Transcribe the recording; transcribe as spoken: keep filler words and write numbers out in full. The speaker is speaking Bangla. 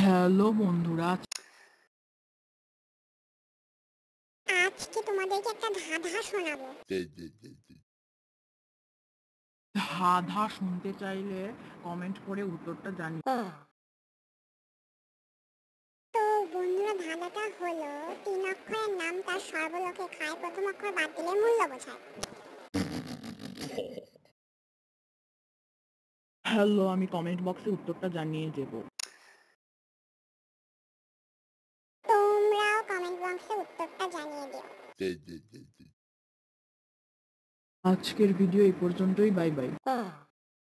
হ্যালো বন্ধুরা। আজকে তোমাদেরকে একটা ধাঁধা শোনাবো। ধাঁধা শুনতে চাইলে কমেন্ট করে উত্তরটা জানি। তো বন্ধুরা, ধাঁধাটা হলো তিন অক্ষরের নাম, তার সর্বলোকে খায়, প্রথম অক্ষর বাদ দিলে মূল্য বোঝায়। হ্যালো, আমি কমেন্ট বক্সে উত্তরটা জানিয়ে দেব। তোমরাও কমেন্ট বক্সে উত্তরটা জানিয়ে দিও। আজকের ভিডিও এই পর্যন্তই। Bye by.